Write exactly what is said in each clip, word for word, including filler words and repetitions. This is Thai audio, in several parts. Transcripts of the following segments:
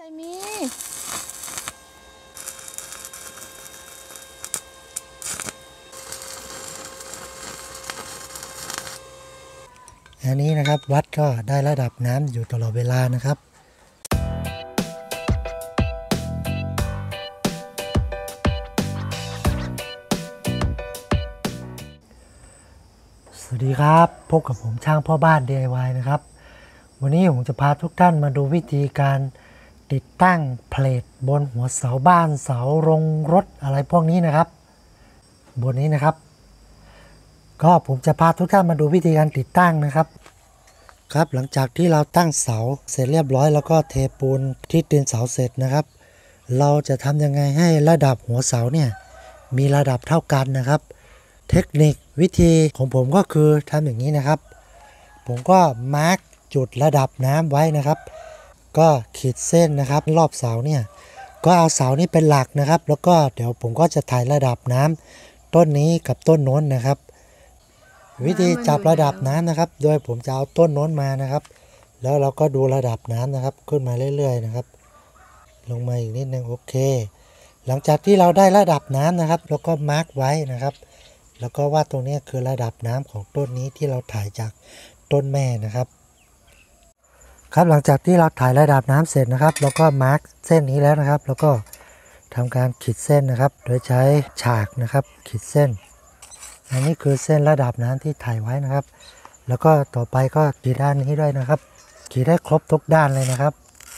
ส่มีอันนี้นะครับวัดก็ได้ระดับน้ำอยู่ตลอดเวลานะครับสวัสดีครับพบกับผมช่างพ่อบ้าน ดี ไอ วาย นะครับวันนี้ผมจะพาทุกท่านมาดูวิธีการติดตั้งเพลทบนหัวเสาบ้านเสาโรงรถอะไรพวกนี้นะครับบนนี้นะครับก็ผมจะพาทุกท่านมาดูวิธีการติดตั้งนะครับครับหลังจากที่เราตั้งเสาเสร็จเรียบร้อยแล้วก็เทปูนที่ตีนเสาเสร็จนะครับเราจะทำยังไงให้ระดับหัวเสาเนี่ยมีระดับเท่ากันนะครับเทคนิควิธีของผมก็คือทำอย่างนี้นะครับผมก็มาร์กจุดระดับน้ำไว้นะครับก็ขีดเส้นนะครับรอบเสาเนี่ยก็เอาเสานี้เป็นหลักนะครับแล้วก็เดี๋ยวผมก็จะถ่ายระดับน้ำต้นนี้กับต้นโน้นนะครับวิธีจับระดับน้ำนะครับโดยผมจะเอาต้นโน้นมานะครับแล้วเราก็ดูระดับน้ำนะครับขึ้นมาเรื่อยๆนะครับลงมาอีกนิดนึงโอเคหลังจากที่เราได้ระดับน้ำนะครับเราก็มาร์กไว้นะครับแล้วก็ว่าตรงนี้คือระดับน้ำของต้นนี้ที่เราถ่ายจากต้นแม่นะครับครับหลังจากที่เราถ่ายระดับน้ำเสร็จนะครับเราก็มาร์กเส้นนี้แล้วนะครับแล้วก็ทำการขีดเส้นนะครับโดยใช้ฉากนะครับขีดเส้นอันนี้คือเส้นระดับน้ำที่ถ่ายไว้นะครับแล้วก็ต่อไปก็ขีดด้านนี้ด้วยนะครับขีดได้ครบทุกด้านเลยนะครับ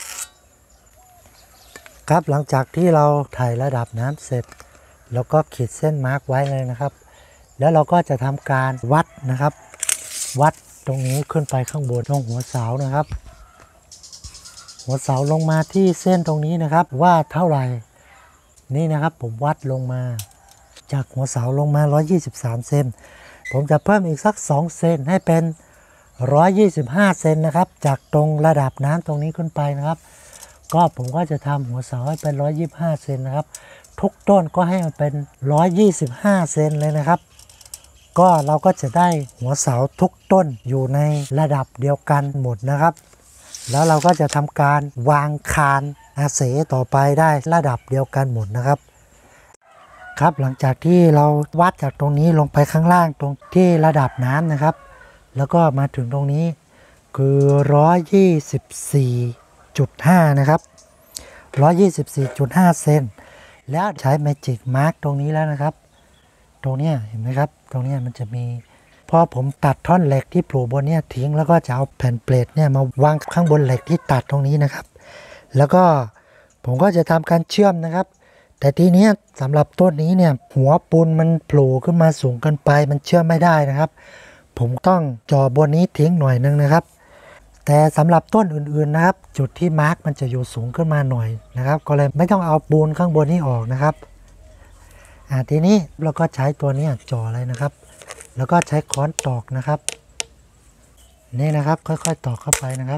ครับหลังจากที่เราถ่ายระดับน้ำเสร็จแล้วก็ขีดเส้นมาร์กไว้เลยนะครับแล้วเราก็จะทำการวัดนะครับวัดตรงนี้ขึ้นไปข้างบนตรงหัวเสานะครับหัวเสาลงมาที่เส้นตรงนี้นะครับว่าเท่าไหร่นี่นะครับผมวัดลงมาจากหัวเสาลงมาหนึ่งร้อยยี่สิบสามเซนผมจะเพิ่มอีกสักสองเซนให้เป็นหนึ่งร้อยยี่สิบห้าเซนนะครับจากตรงระดับน้ำตรงนี้ขึ้นไปนะครับก็ผมก็จะทำหัวเสาให้เป็นหนึ่งร้อยยี่สิบห้าเซนนะครับทุกต้นก็ให้มันเป็นหนึ่งร้อยยี่สิบห้าเซนเลยนะครับก็เราก็จะได้หัวเสาทุกต้นอยู่ในระดับเดียวกันหมดนะครับแล้วเราก็จะทำการวางคานอาเสต่อไปได้ระดับเดียวกันหมดนะครับครับหลังจากที่เราวัดจากตรงนี้ลงไปข้างล่างตรงที่ระดับน้ำนะครับแล้วก็มาถึงตรงนี้คือหนึ่งร้อยยี่สิบสี่จุดห้านะครับหนึ่งร้อยยี่สิบสี่จุดห้าเซนแล้วใช้แมจิกมาร์กตรงนี้แล้วนะครับตรงนี้เห็นไหมครับตรงนี้มันจะมีพอผมตัดท่อนเหล็กที่โผล่บนนี้ทิ้งแล้วก็จะเอาแผ่นเปลทเนี่ยมาวางข้างบนเหล็กที่ตัดตรงนี้นะครับแล้วก็ผมก็จะทำการเชื่อมนะครับแต่ทีนี้สำหรับต้นนี้เนี่ยหัวปูนมันโผล่ขึ้นมาสูงเกินไปมันเชื่อมไม่ได้นะครับผมต้องจ่อบนนี้ทิ้งหน่อยนึงนะครับแต่สำหรับต้นอื่นๆนะครับจุดที่มาร์กมันจะอยู่สูงขึ้นมาหน่อยนะครับก็เลยไม่ต้องเอาปูนข้างบนนี้ออกนะครับอ่าทีนี้เราก็ใช้ตัวนี้จ่อเลยนะครับแล้วก็ใช้ค้อนตอกนะครับนี่นะครับค่อยๆตอกเข้าไปนะครับ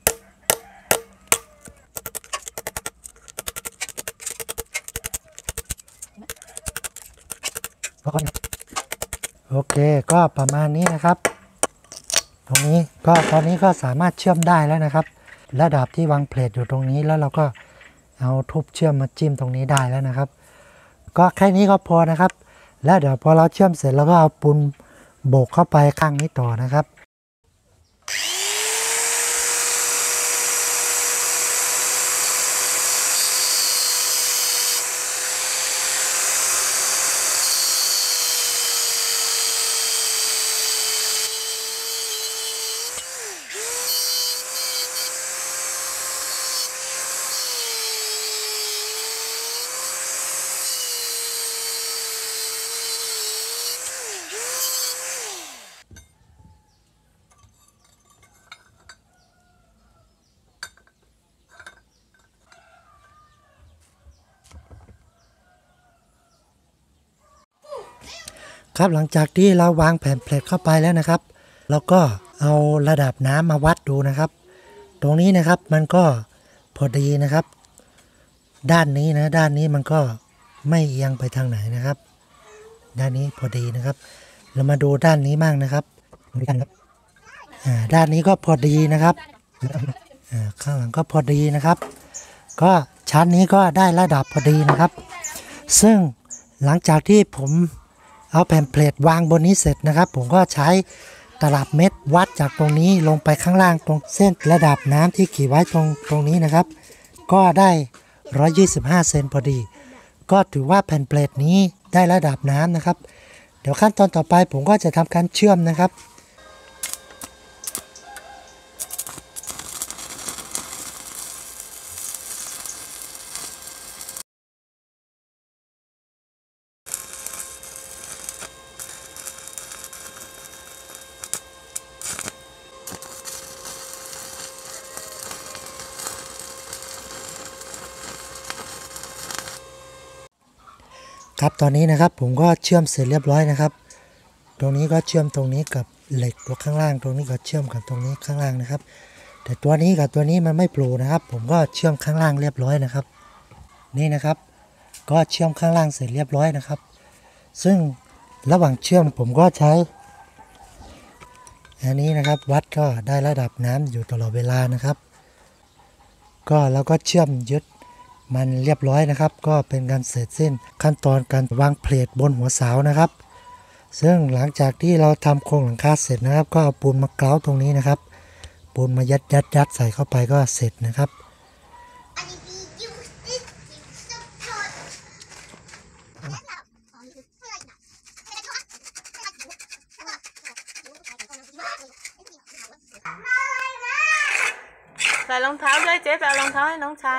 โอเคก็ประมาณนี้นะครับตรงนี้ก็ตอนนี้ก็สามารถเชื่อมได้แล้วนะครับระดับที่วางเพลทอยู่ตรงนี้แล้วเราก็เอาทุบเชื่อมมาจิ้มตรงนี้ได้แล้วนะครับก็แค่นี้ก็พอนะครับแล้วเดี๋ยวพอเราเชื่อมเสร็จแล้วก็เอาปูนโบกเข้าไปข้างนี้ต่อนะครับครับหลังจากที่เราวางแผ่นเพลทเข้าไปแล้วนะครับเราก็เอาระดับน้ำมาวัดดูนะครับตรงนี้นะครับมันก็พอดีนะครับด้านนี้นะด้านนี้มันก็ไม่เอียงไปทางไหนนะครับด้านนี้พอดีนะครับเรามาดูด้านนี้บ้างนะครับด้านนี้ก็พอดีนะครับข้างหลังก็พอดีนะครับก็ชั้นนี้ก็ได้ระดับพอดีนะครับซึ่งหลังจากที่ผมเอาแผ่นเพลทวางบนนี้เสร็จนะครับผมก็ใช้ตลับเม็ดวัดจากตรงนี้ลงไปข้างล่างตรงเส้นระดับน้ำที่ขีดไว้ตรงตรงนี้นะครับก็ได้หนึ่งร้อยยี่สิบห้าเซนพอดีก็ถือว่าแผ่นเพลทนี้ได้ระดับน้ำนะครับเดี๋ยวขั้นตอนต่อไปผมก็จะทำการเชื่อมนะครับครับตอนนี้นะครับผมก็เชื่อมเสร็จเรียบร้อยนะครับตรงนี้ก็เชื่อมตรงนี้กับเหล็กตัวข้างล่างตรงนี้ก็เชื่อมกับตรงนี้ข้างล่างนะครับแต่ตัวนี้กับตัวนี้มันไม่โปรนะครับผมก็เชื่อมข้างล่างเรียบร้อยนะครับนี่นะครับก็เชื่อมข้างล่างเสร็จเรียบร้อยนะครับซึ่งระหว่างเชื่อมผมก็ใช้อันนี้นะครับวัดก็ได้ระดับน้ำอยู่ตลอดเวลานะครับก็แล้วก็เชื่อมยึดมันเรียบร้อยนะครับก็เป็นการเสร็จสิ้นขั้นตอนการวางเพลทบนหัวเสานะครับซึ่งหลังจากที่เราทำโครงหลังคาเสร็จนะครับก็เอาปูนมาเกล้าตรงนี้นะครับปูนมายัดยัดยัดใส่เข้าไปก็เสร็จนะครับใส่รองเท้าด้วยเจ๊ไปเอารองเท้าให้น้องชาย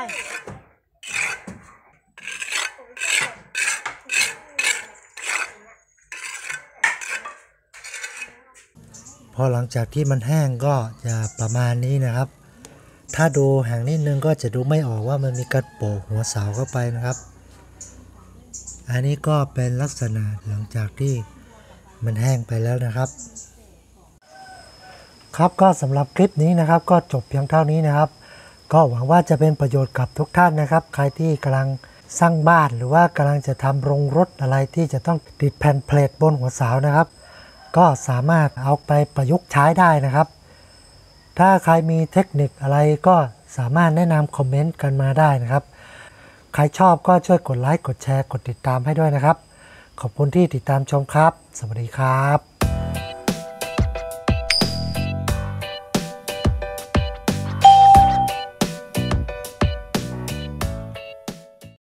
พอหลังจากที่มันแห้งก็จะประมาณนี้นะครับถ้าดูห่างนิดนึงก็จะดูไม่ออกว่ามันมีการโปะหัวเสาเข้าไปนะครับอันนี้ก็เป็นลักษณะหลังจากที่มันแห้งไปแล้วนะครับครับก็สำหรับคลิปนี้นะครับก็จบเพียงเท่านี้นะครับก็หวังว่าจะเป็นประโยชน์กับทุกท่านนะครับใครที่กำลังสร้างบ้านหรือว่ากำลังจะทำโรงรถอะไรที่จะต้องติดแผ่นเพลทบนหัวเสานะครับก็สามารถเอาไปประยุกต์ใช้ได้นะครับถ้าใครมีเทคนิคอะไรก็สามารถแนะนำคอมเมนต์กันมาได้นะครับใครชอบก็ช่วยกดไลค์กดแชร์กดติดตามให้ด้วยนะครับขอบคุณที่ติดตามชมครับสวัสดีครับ